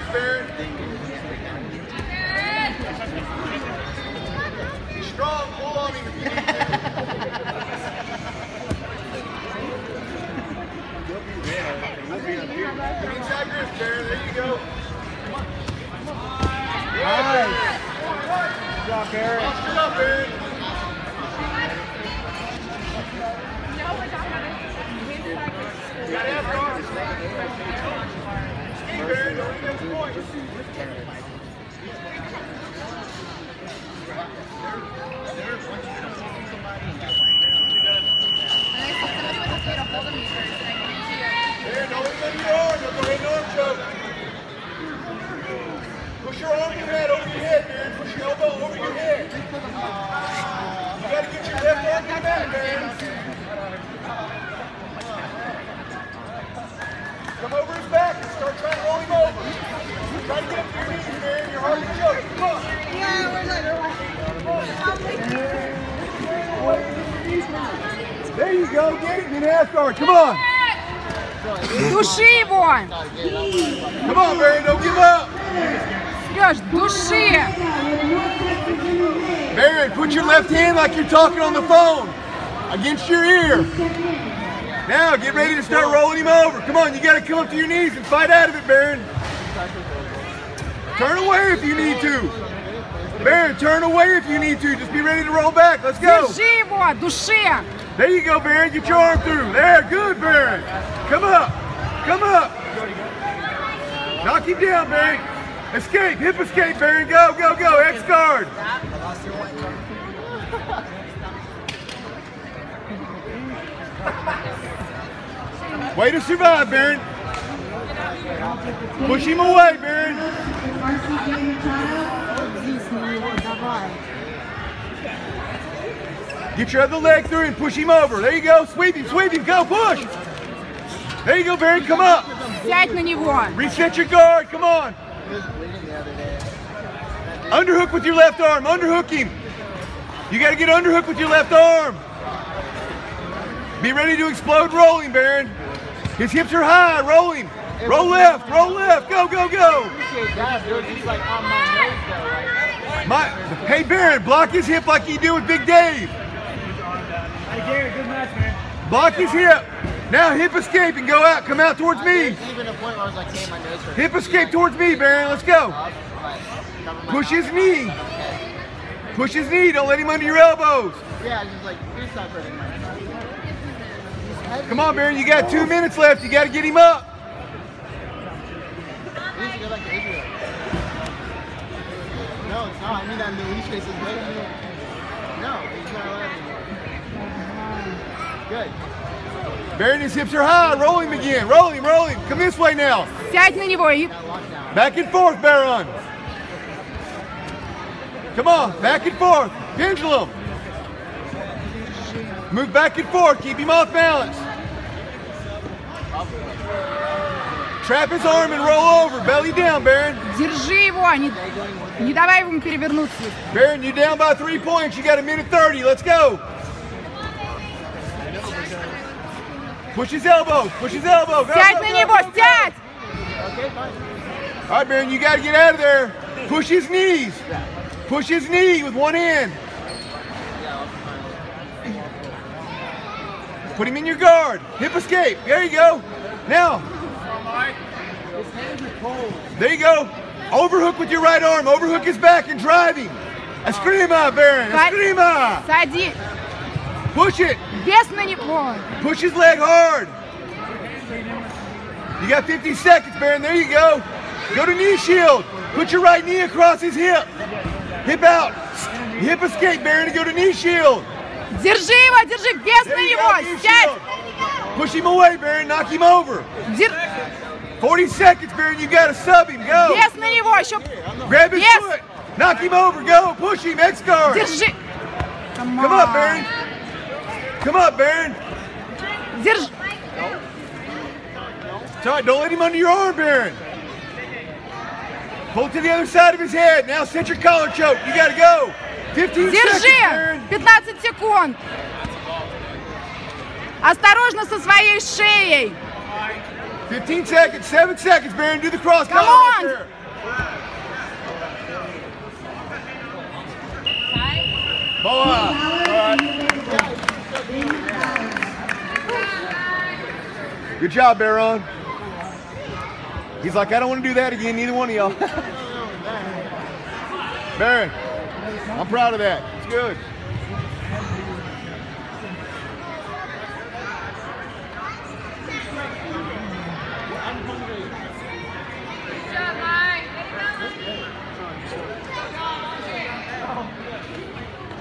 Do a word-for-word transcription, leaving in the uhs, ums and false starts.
Baron. Be strong, pull on him if you need to. Inside grip, Baron. There you go. Nice. Good job, Baron. Good job, Baron. You gotta have guards. Ski, Baron. Don't get those points. Baron, don't let go of your arm. Don't go ahead and arm choke. Push your arm your head over your head, Baron. Push your elbow over your head. You gotta get your left arm to the mat, Baron. Come over his back and start trying to roll him over. Try to get up to your knees, Baron. You're hard to choke. Come on. Yeah, we're like, There you go. Get it in half guard. Come on. души его! Come on, Baron. Don't give up. Сереж, души! Baron, put your left hand like you're talking on the phone against your ear. Now, get ready to start rolling him over. Come on, you got to come up to your knees and fight out of it, Baron. Turn away if you need to. Baron, turn away if you need to. Just be ready to roll back. Let's go. Держи его, души! There you go, Baron. Get your arm through. There, good, Baron. Come up. Come up. Knock him down, Baron. Escape. Hip escape, Baron. Go, go, go. X guard. Way to survive, Baron. Push him away, Baron. Get your other leg through and push him over. There you go. Sweep him, sweep him. Go, push. There you go, Baron. Come up. Сядь на него! Reset your guard. Come on. Underhook with your left arm. Underhook him. You got to get underhook with your left arm. Be ready to explode rolling, Baron. His hips are high. Roll him. Roll left. Roll left. Go, go, go. My, hey, Baron, block his hip like you do with Big Dave. Hey, Gary, good match, man. Block his hip. Now hip escape and go out. Come out towards me. Hip escape towards me, Baron. Let's go. Push his knee. Push his knee. Don't let him under your elbows. Yeah, just like this side for him. Come on, Baron. You got two minutes left. You got to get him up. He needs to go back to Israel. No, it's not. I mean that Luis face is way. No, he's not allowed anymore. Good. Baron, his hips are high. Roll him again. Roll him, roll him. Come this way now. Сядь на него и... Back and forth, Baron. Come on, back and forth. Pendulum. Move back and forth. Keep him off balance. Trap his arm and roll over. Belly down, Baron. Держи его, не, не давай ему перевернуться. Baron, you're down by three points. You got a minute thirty. Let's go. Push his elbow. Push his elbow. Go, Сядь go, на go, него, go, go. сядь! All right, Baron, you got to get out of there. Push his knees. Push his knee with one hand. Put him in your guard. Hip escape. There you go. Now. There you go. Overhook with your right arm. Overhook his back and drive him. Eskrima, Baron. Eskrima. Сади! Push it. Вес на него! Push his leg hard. You got fifty seconds, Baron. There you go. Go to knee shield. Put your right knee across his hip. Hip out. Hip escape, Baron, and go to knee shield. Держи его, держи! Вес There на you него! go, knee Сядь! shield. Push him away, Baron. Knock him over. Дер... forty seconds, Baron. You got to sub him. Go. Вес на него! Еще... Grab his Yes. foot. Knock him over. Go. Push him. X guard. Держи! Come up, Baron. Come up, Baron. Держи! Sorry, don't let him under your arm, Baron. Pull to the other side of his head. Now set your collar choke. You got to go. fifteen seconds, Держи! Baron. пятнадцать секунд! Осторожно со своей шеей! fifteen seconds. seven seconds, Baron. Do the cross Come collar right on. there. Boa. All right. Good job, Baron. He's like, I don't want to do that again, neither one of y'all. Baron, I'm proud of that. It's good.